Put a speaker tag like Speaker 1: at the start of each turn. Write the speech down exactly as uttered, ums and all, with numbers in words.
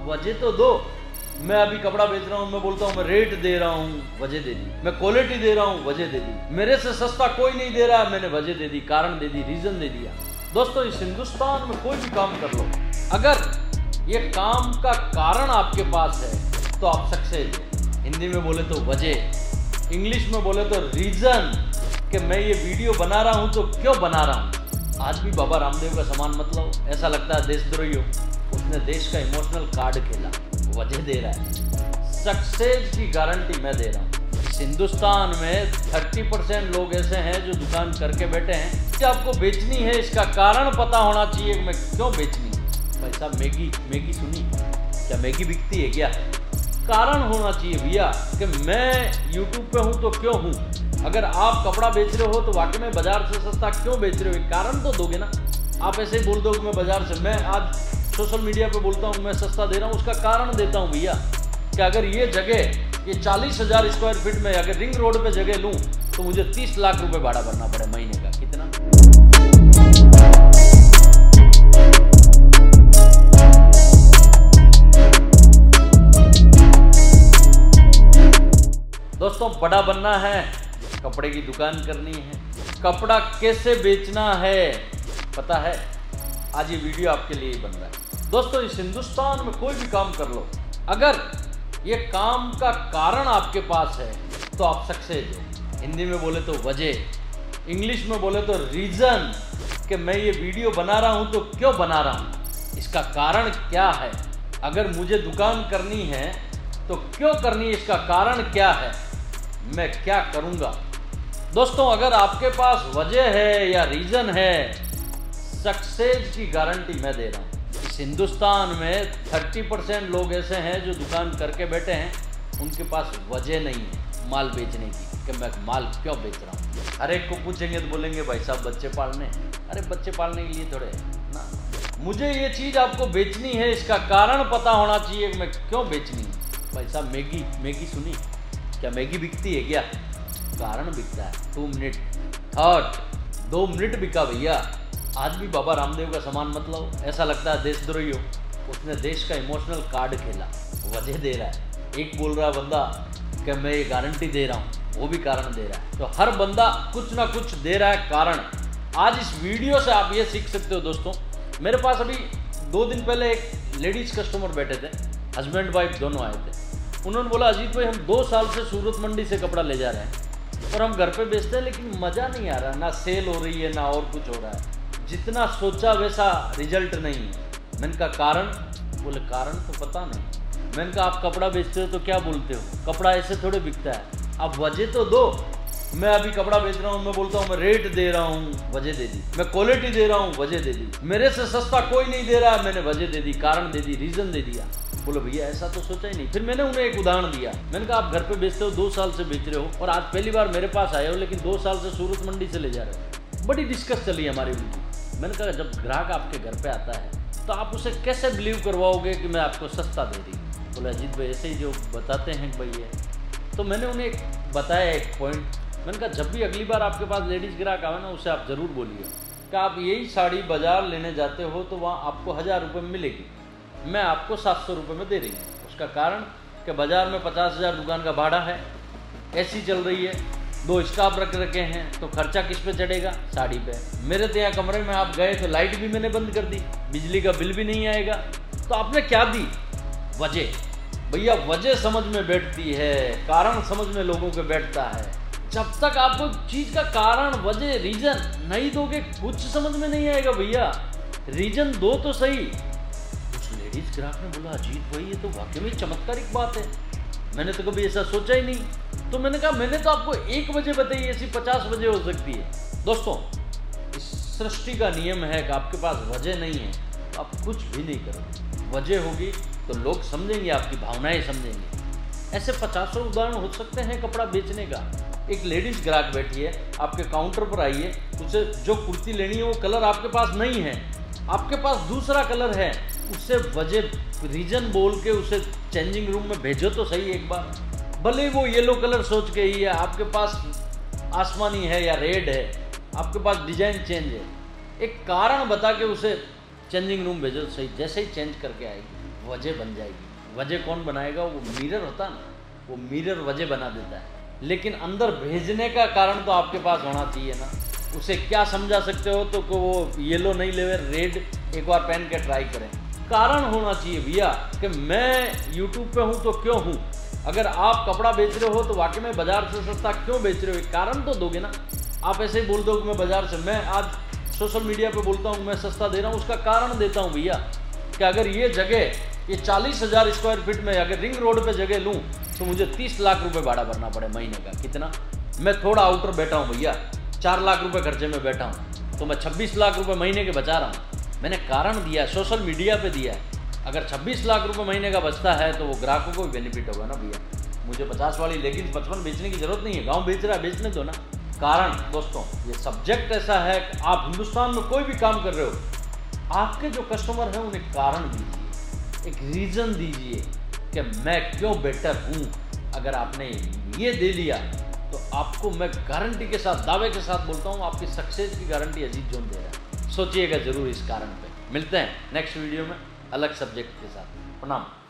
Speaker 1: वजह तो दो। मैं अभी कपड़ा बेच रहा हूँ, मैं बोलता हूँ मैं रेट दे रहा हूँ, वजह दे दी। मैं क्वालिटी दे रहा हूँ, वजह दे दी। मेरे से सस्ता कोई नहीं दे रहा, मैंने वजह दे दी, कारण दे दी, रीजन दे दिया। दोस्तों, इस हिंदुस्तान में कोई भी काम कर लो, अगर ये काम का कारण आपके पास है तो आप सक्सेस हैं। हिंदी में बोले तो वजह, इंग्लिश में बोले तो रीजन, कि मैं ये वीडियो बना रहा हूँ तो क्यों बना रहा हूँ। आज भी बाबा रामदेव का सामान मत लो, ऐसा लगता है देशद्रोही हो। उसने देश का इमोशनल कार्ड खेला, वजह दे रहा है। सक्सेस की गारंटी मैं दे रहा हूँ। इस हिंदुस्तान में तीस परसेंट लोग ऐसे हैं जो दुकान करके बैठे हैं कि आपको बेचनी है, इसका कारण पता होना चाहिए कि मैं क्यों बेचनी है। भाई साहब, मैगी मैगी सुनी क्या? मैगी बिकती है क्या? कारण होना चाहिए भैया कि मैं यूट्यूब पे हूँ तो क्यों हूँ। अगर आप कपड़ा बेच रहे हो तो वाकई में बाजार से सस्ता क्यों बेच रहे हो, कारण तो दोगे ना। आप ऐसे ही बोल दो कि मैं बाजार से, मैं आज सोशल मीडिया पे बोलता हूँ मैं सस्ता दे रहा हूँ, उसका कारण देता हूँ भैया कि अगर ये जगह ये चालीस हजार स्क्वायर फीट में अगर रिंग रोड पे जगह लूँ तो मुझे तीस लाख रुपए भाड़ा भरना पड़े महीने का। कितना? दोस्तों, बड़ा बनना है, कपड़े की दुकान करनी है, कपड़ा कैसे बेचना है पता है, आज ये वीडियो आपके लिए ही बन रहा है। दोस्तों, इस हिंदुस्तान में कोई भी काम कर लो, अगर ये काम का कारण आपके पास है तो आप सक्सेस हैं। हिंदी में बोले तो वजह, इंग्लिश में बोले तो रीजन, कि मैं ये वीडियो बना रहा हूँ तो क्यों बना रहा हूँ, इसका कारण क्या है। अगर मुझे दुकान करनी है तो क्यों करनी है, इसका कारण क्या है, मैं क्या करूँगा। दोस्तों, अगर आपके पास वजह है या रीजन है, सक्सेस की गारंटी मैं दे रहा हूँ। इस हिंदुस्तान में तीस परसेंट लोग ऐसे हैं जो दुकान करके बैठे हैं, उनके पास वजह नहीं है माल बेचने की कि मैं माल क्यों बेच रहा हूँ। हर एक को पूछेंगे तो बोलेंगे भाई साहब बच्चे पालने। अरे बच्चे पालने के लिए थोड़े ना, मुझे ये चीज़ आपको बेचनी है, इसका कारण पता होना चाहिए कि मैं क्यों बेचनी है। भाई साहब, मैगी मैगी सुनी क्या? मैगी बिकती है क्या? कारण बिकता है। टू मिनट थॉट, दो मिनट बिका भैया। आज भी बाबा रामदेव का सामान मत लो, ऐसा लगता है देशद्रोही हो। उसने देश का इमोशनल कार्ड खेला, वजह दे रहा है। एक बोल रहा बंदा कि मैं ये गारंटी दे रहा हूँ, वो भी कारण दे रहा है। तो हर बंदा कुछ ना कुछ दे रहा है कारण। आज इस वीडियो से आप ये सीख सकते हो। दोस्तों, मेरे पास अभी दो दिन पहले एक लेडीज कस्टमर बैठे थे, हस्बैंड वाइफ दोनों आए थे। उन्होंने बोला अजीत भाई, हम दो साल से सूरत मंडी से कपड़ा ले जा रहे हैं और हम घर पे बेचते हैं, लेकिन मज़ा नहीं आ रहा, ना सेल हो रही है ना और कुछ हो रहा है, जितना सोचा वैसा रिजल्ट नहीं है। मैंने कहा कारण? बोले कारण तो पता नहीं। मैंने कहा आप कपड़ा बेचते हो तो क्या बोलते हो, कपड़ा ऐसे थोड़े बिकता है, आप वजह तो दो। मैं अभी कपड़ा बेच रहा हूँ, मैं बोलता हूँ मैं रेट दे रहा हूँ, वजह दे दी। मैं क्वालिटी दे रहा हूँ, वजह दे दी। मेरे से सस्ता कोई नहीं दे रहा, मैंने वजह दे दी, कारण दे दी, रीजन दे दिया। बोलो भैया ऐसा तो सोचा ही नहीं। फिर मैंने उन्हें एक उदाहरण दिया। मैंने कहा आप घर पे बेचते हो, दो साल से बेच रहे हो और आज पहली बार मेरे पास आए हो, लेकिन दो साल से सूरत मंडी से ले जा रहे हो। बड़ी डिस्कस चली हमारी उनकी। मैंने कहा जब ग्राहक आपके घर पे आता है तो आप उसे कैसे बिलीव करवाओगे कि मैं आपको सस्ता दे रही हूँ। बोला अजीत भाई ऐसे ही जो बताते हैं भाई ये। तो मैंने उन्हें एक बताया एक पॉइंट। मैंने कहा जब भी अगली बार आपके पास लेडीज़ ग्राहक आवे ना, उससे आप ज़रूर बोलिए कि आप यही साड़ी बाज़ार लेने जाते हो तो वहाँ आपको हज़ार रुपये में मिलेगी, मैं आपको सात सौ रुपये में दे रही हूँ। उसका कारण कि बाज़ार में पचास हज़ार दुकान का भाड़ा है, ऐसी चल रही है, दो स्टाफ रख रखे हैं, तो खर्चा किस पे चढ़ेगा? साड़ी पे। मेरे तो यहाँ कमरे में आप गए तो लाइट भी मैंने बंद कर दी, बिजली का बिल भी नहीं आएगा। तो आपने क्या दी? वजह। भैया वजह समझ में बैठती है, कारण समझ में लोगों के बैठता है। जब तक आपको चीज़ का कारण, वजह, रीजन नहीं दोगे कुछ समझ में नहीं आएगा भैया। रीजन दो तो सही। उस लेडीज ग्राहक ने बोला अजीत भाई ये तो वाकई में चमत्कारिक बात है, मैंने तो कभी ऐसा सोचा ही नहीं। तो मैंने कहा मैंने तो आपको एक वजह बताई, ऐसी पचास वजह हो सकती है। दोस्तों, इस सृष्टि का नियम है कि आपके पास वजह नहीं है तो आप कुछ भी नहीं करोगे। वजह होगी तो लोग समझेंगे, आपकी भावनाएं समझेंगे। ऐसे पचासों उदाहरण हो सकते हैं कपड़ा बेचने का। एक लेडीज ग्राहक बैठी है, आपके काउंटर पर आई है, उसे जो कुर्ती लेनी है वो कलर आपके पास नहीं है, आपके पास दूसरा कलर है, उससे वजह, रीजन बोल के उसे चेंजिंग रूम में भेजो तो सही एक बार। भले वो येलो कलर सोच के ही है, आपके पास आसमानी है या रेड है, आपके पास डिजाइन चेंज है, एक कारण बता के उसे चेंजिंग रूम भेजो तो सही। जैसे ही चेंज करके आएगी वजह बन जाएगी। वजह कौन बनाएगा? वो मिरर होता है ना, वो मिरर वजह बना देता है। लेकिन अंदर भेजने का कारण तो आपके पास होना चाहिए ना। उसे क्या समझा सकते हो तो कि वो येलो नहीं ले, रेड एक बार पहन के ट्राई करें। कारण होना चाहिए भैया कि मैं यूट्यूब पे हूँ तो क्यों हूँ। अगर आप कपड़ा बेच रहे हो तो वाकई में बाजार से सस्ता क्यों बेच रहे हो, कारण तो दोगे ना। आप ऐसे ही बोल दो कि मैं बाजार से, मैं आज सोशल मीडिया पे बोलता हूँ मैं सस्ता दे रहा हूँ, उसका कारण देता हूँ भैया कि अगर ये जगह ये चालीस हजार स्क्वायर फीट में अगर रिंग रोड पे जगह लूँ तो मुझे तीस लाख रुपए भाड़ा भरना पड़े महीने का। कितना? मैं थोड़ा आउटर बैठा हूँ भैया, चार लाख रुपए खर्चे में बैठा हूँ, तो मैं छब्बीस लाख रुपए महीने के बचा रहा हूँ। मैंने कारण दिया है, सोशल मीडिया पे दिया है। अगर छब्बीस लाख रुपए महीने का बचता है तो वो ग्राहकों को भी बेनिफिट होगा ना भैया। मुझे पचास वाली लेकिन पचपन बेचने की जरूरत नहीं है, गाँव बेच रहा है बेचने दो ना। कारण दोस्तों, ये सब्जेक्ट ऐसा है कि आप हिंदुस्तान में कोई भी काम कर रहे हो, आपके जो कस्टमर हैं उन्हें कारण दीजिए, एक रीज़न दीजिए कि मैं क्यों बेटर हूँ। अगर आपने ये दे लिया तो आपको मैं गारंटी के साथ, दावे के साथ बोलता हूँ, आपकी सक्सेस की गारंटी अजीत जोन दे रहा है। सोचिएगा जरूर इस कारण पे। मिलते हैं नेक्स्ट वीडियो में अलग सब्जेक्ट के साथ। प्रणाम।